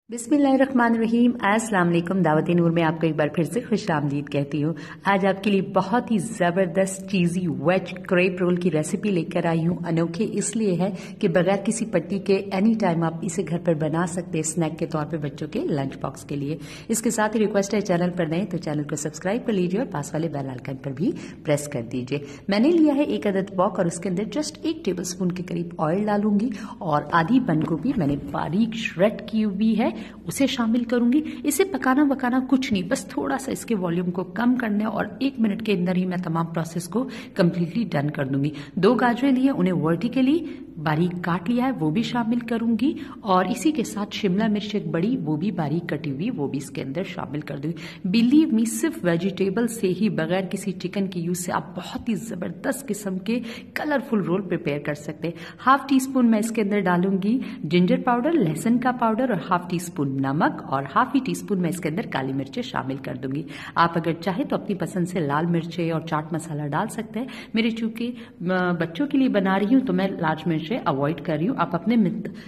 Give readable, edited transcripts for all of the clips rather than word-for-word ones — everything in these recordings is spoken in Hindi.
बिस्मिल्लाहिर्रहमानिर्रहीम। अस्सलाम वालेकुम। दावत नूर में आपको एक बार फिर से खुश आमदीद कहती हूँ। आज आपके लिए बहुत ही ज़बरदस्त चीज़ी वेज क्रेप रोल की रेसिपी लेकर आई हूँ। अनोखे इसलिए है कि बगैर किसी पट्टी के एनी टाइम आप इसे घर पर बना सकते हैं स्नैक के तौर पर बच्चों के लंच बॉक्स के लिए। इसके साथ ही रिक्वेस्ट है, चैनल पर नए तो चैनल को सब्सक्राइब कर लीजिए और पास वाले बेल आइकन पर भी प्रेस कर दीजिए। मैंने लिया है एक अदद वॉक और उसके अंदर जस्ट 1 टेबल स्पून के करीब ऑयल डालूंगी और आधी बंद गोभी मैंने बारीक श्रेड की हुई है उसे शामिल करूंगी। इसे पकाना कुछ नहीं, बस थोड़ा सा इसके वॉल्यूम को कम करना है और 1 मिनट के अंदर ही मैं तमाम प्रोसेस को कंप्लीटली डन कर दूंगी। 2 गाजरें लिए, उन्हें वर्टिकली बारीक काट लिया है, वो भी शामिल करूंगी और इसी के साथ शिमला मिर्च एक बड़ी, वो भी बारीक कटी हुई, वो भी इसके अंदर शामिल कर दूंगी। बिलीव मी, सिर्फ वेजिटेबल से ही बगैर किसी चिकन के यूज से आप बहुत ही जबरदस्त किस्म के कलरफुल रोल प्रिपेयर कर सकते हैं। 1/2 टीस्पून मैं इसके अंदर डालूंगी जिंजर पाउडर, लहसुन का पाउडर और 1/2 टीस्पून नमक और 1/2 टीस्पून मैं इसके अंदर काली मिर्चें शामिल कर दूंगी। आप अगर चाहे तो अपनी पसंद से लाल मिर्चें और चाट मसाला डाल सकते हैं। मेरे चूंकि बच्चों के लिए बना रही हूं तो मैं लाल मिर्चें अवॉइड कर रही हूं। आप अपने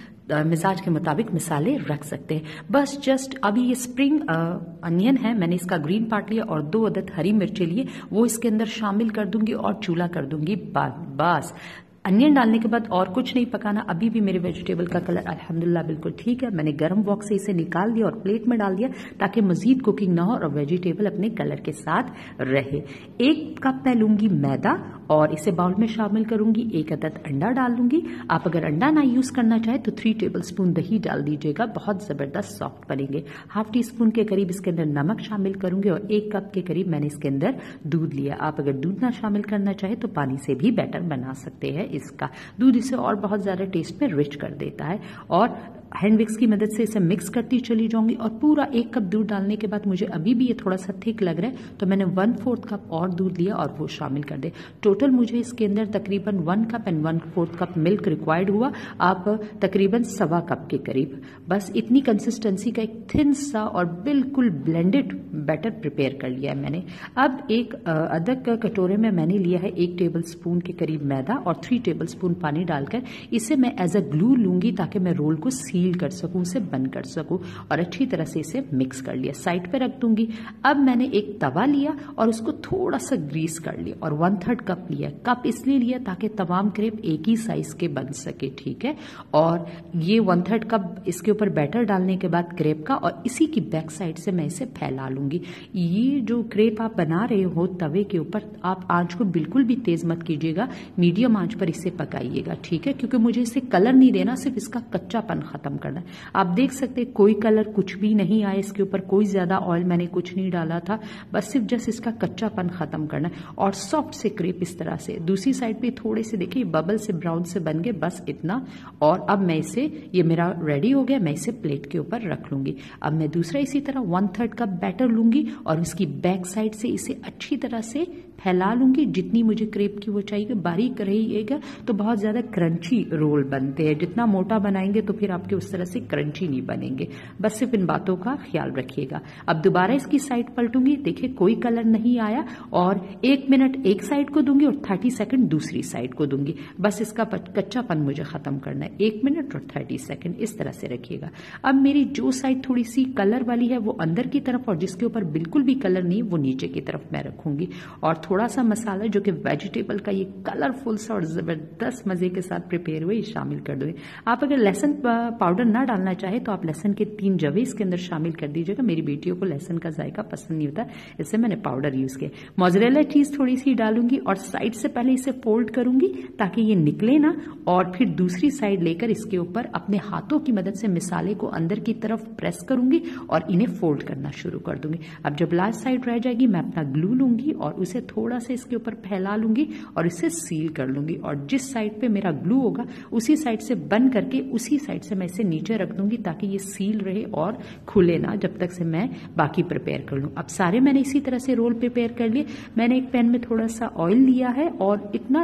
मिजाज के मुताबिक मिसाले रख सकते हैं। बस जस्ट अभी ये स्प्रिंग अनियन है, मैंने इसका ग्रीन पार्ट लिया और 2 अदद हरी मिर्चें लिए, वो इसके अंदर शामिल कर दूंगी और चूल्हा कर दूंगी बस। अनियन डालने के बाद और कुछ नहीं पकाना। अभी भी मेरे वेजिटेबल का कलर अल्हम्दुलिल्लाह बिल्कुल ठीक है। मैंने गर्म वॉक से इसे निकाल दिया और प्लेट में डाल दिया ताकि मजीद कुकिंग ना हो और वेजिटेबल अपने कलर के साथ रहे। 1 कप मैं लूंगी मैदा और इसे बाउल में शामिल करूंगी। 1 अदद अंडा डाल लूंगी। आप अगर अंडा ना यूज करना चाहे तो 3 टेबल स्पून दही डाल दीजिएगा, बहुत जबरदस्त सॉफ्ट बनेंगे। 1/2 टीस्पून के करीब इसके अंदर नमक शामिल करूंगी और 1 कप के करीब मैंने इसके अंदर दूध लिया। आप अगर दूध ना शामिल करना चाहे तो पानी से भी बैटर बना सकते हैं। इसका दूध इसे और बहुत ज्यादा टेस्ट में रिच कर देता है और हैंड विक्स की मदद से इसे मिक्स करती चली जाऊंगी और पूरा 1 कप दूध डालने के बाद मुझे अभी भी ये थोड़ा सा थिक लग रहा है तो मैंने 1/4 कप और दूध लिया और वो शामिल कर दे। टोटल मुझे इसके अंदर तकरीबन 1 cup and 1/4 cup milk required हुआ। आप तकरीबन 1.25 कप के करीब, बस इतनी कंसिस्टेंसी का एक थिन सा और बिल्कुल ब्लेंडेड बैटर प्रिपेयर कर लिया है मैंने। अब एक अदद कटोरे में मैंने लिया है 1 टेबल स्पून के करीब मैदा और 3 टेबल स्पून पानी डालकर इसे मैं एज अ ग्लू लूंगी ताकि मैं रोल को सील कर सकूं, उसे बंद कर सकूं और अच्छी तरह से इसे मिक्स कर लिया, साइड पे रख दूंगी। अब मैंने एक तवा लिया और उसको थोड़ा सा ग्रीस कर लिया और 1/3 कप लिया। कप इसलिए लिया ताकि तमाम क्रेप एक ही साइज के बन सके, ठीक है। और ये 1/3 कप इसके ऊपर बैटर डालने के बाद क्रेप का और इसी की बैक साइड से मैं इसे फैला लूंगी। ये जो क्रेप आप बना रहे हो तवे के ऊपर, आप आंच को बिल्कुल भी तेज मत कीजिएगा, मीडियम आंच पर इसे पकाइएगा, ठीक है, क्योंकि मुझे इसे कलर नहीं देना, सिर्फ इसका कच्चापन खत्म करना है। आप देख सकते हैं कोई कलर कुछ भी नहीं आया इसके ऊपर, कोई ज्यादा ऑयल मैंने कुछ नहीं डाला था, बस सिर्फ जस्ट इसका कच्चापन खत्म करना है और सॉफ्ट से क्रेप इस तरह से। दूसरी साइड पे थोड़े से देखिए बबल से ब्राउन से बन गए, बस इतना। और अब मैं इसे, ये मेरा रेडी हो गया, मैं इसे प्लेट के ऊपर रख लूंगी। अब मैं दूसरा इसी तरह 1/3 कप बैटर लूंगी और इसकी बैक साइड से इसे अच्छी तरह से फैला लूंगी जितनी मुझे क्रेप की वो चाहिए। बारीक रहिएगा तो बहुत ज्यादा क्रंची रोल बनते हैं, जितना मोटा बनाएंगे तो फिर आपके उस तरह से क्रंची नहीं बनेंगे। बस सिर्फ इन बातों का ख्याल रखिएगा। अब दोबारा इसकी साइड पलटूंगी, देखिए कोई कलर नहीं आया और 1 मिनट एक साइड को दूंगी और 30 सेकंड दूसरी साइड को दूंगी। बस इसका कच्चापन मुझे खत्म करना है। 1 मिनट और 30 सेकंड इस तरह से रखिएगा। अब मेरी जो साइड थोड़ी सी कलर वाली है वो अंदर की तरफ और जिसके ऊपर बिल्कुल भी कलर नहीं वो नीचे की तरफ मैं रखूंगी और थोड़ा सा मसाला जो कि वेजिटेबल का ये कलरफुल सा और जबरदस्त मजे के साथ प्रिपेयर हुए शामिल कर दूंगी। आप अगर लहसुन पाउडर ना डालना चाहे तो आप लहसुन के 3 जवे इसके अंदर शामिल कर दीजिएगा। मेरी बेटियों को लहसुन का जायका पसंद नहीं होता, इससे मैंने पाउडर यूज किया। मोज़रेला चीज थोड़ी सी डालूंगी और साइड से पहले इसे फोल्ड करूंगी ताकि ये निकले ना, और फिर दूसरी साइड लेकर इसके ऊपर अपने हाथों की मदद से मिसाले को अंदर की तरफ प्रेस करूंगी और इन्हें फोल्ड करना शुरू कर दूंगी। अब जब लास्ट साइड रह जाएगी मैं अपना ग्लू लूंगी और उसे थोड़ा सा इसके ऊपर फैला लूंगी और इसे सील कर लूंगी और जिस साइड पे मेरा ग्लू होगा उसी साइड से बंद करके उसी साइड से मैं इसे नीचे रख दूंगी ताकि ये सील रहे और खुले ना जब तक से मैं बाकी प्रिपेयर कर लूं। अब सारे मैंने इसी तरह से रोल प्रिपेयर कर लिए। मैंने एक पैन में थोड़ा सा ऑयल लिया है और इतना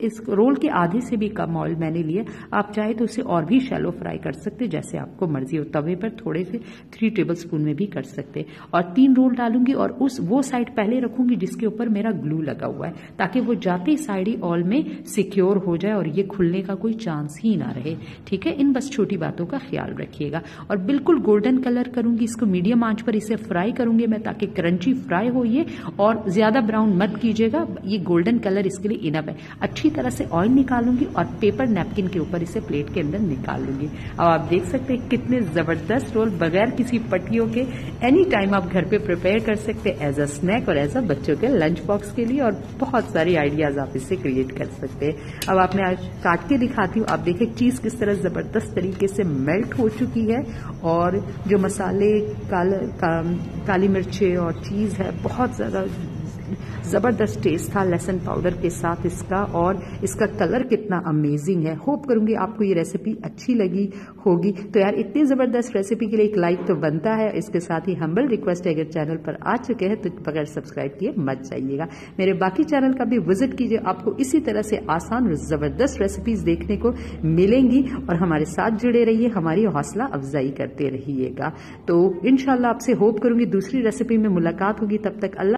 इस रोल के आधे से भी कम ऑयल मैंने लिया। आप चाहे तो उसे और भी शैलो फ्राई कर सकते, जैसे आपको मर्जी हो। तवे पर थोड़े से 3 टेबलस्पून में भी कर सकते। और 3 रोल डालूंगी और वो साइड पहले रखूंगी जिसके ऊपर मेरा ग्लू लगा हुआ है, ताकि वो जाते ही साइड ही ऑयल में सिक्योर हो जाए और ये खुलने का कोई चांस ही ना रहे। ठीक है, इन बस छोटी बातों का ख्याल रखिएगा। और बिल्कुल गोल्डन कलर करूंगी, इसको मीडियम आंच पर इसे फ्राई करूंगी मैं, ताकि क्रंची फ्राई हो ये, और ज्यादा ब्राउन मत कीजिएगा, ये गोल्डन कलर इसके लिए इनफ है। अच्छी तरह से ऑयल निकालूंगी और पेपर नैपकिन के ऊपर इसे प्लेट के अंदर निकाल लूंगी। अब आप देख सकते हैं कितने जबरदस्त रोल बगैर किसी पट्टियों के एनी टाइम आप घर पे प्रिपेयर कर सकते हैं, एज अ स्नैक और एज अ बच्चों के लंच बॉक्स के लिए, और बहुत सारी आइडियाज आप इससे क्रिएट कर सकते हैं। अब आप मैं आज काट के दिखाती हूँ। आप देखिए चीज किस तरह जबरदस्त तरीके से मेल्ट हो चुकी है, और जो मसाले काली मिर्चें और चीज है, बहुत ज्यादा जबरदस्त टेस्ट था लहसुन पाउडर के साथ इसका, और इसका कलर कितना अमेजिंग है। होप करूंगी आपको ये रेसिपी अच्छी लगी होगी। तो यार इतनी जबरदस्त रेसिपी के लिए एक लाइक तो बनता है। इसके साथ ही हम्बल रिक्वेस्ट है, अगर चैनल पर आ चुके हैं तो बगैर सब्सक्राइब किए मत जाइएगा। मेरे बाकी चैनल का भी विजिट कीजिए, आपको इसी तरह से आसान और जबरदस्त रेसिपीज देखने को मिलेंगी। और हमारे साथ जुड़े रहिए, हमारी हौसला अफजाई करते रहिएगा। तो इंशाल्लाह आपसे होप करूंगी दूसरी रेसिपी में मुलाकात होगी। तब तक अल्लाह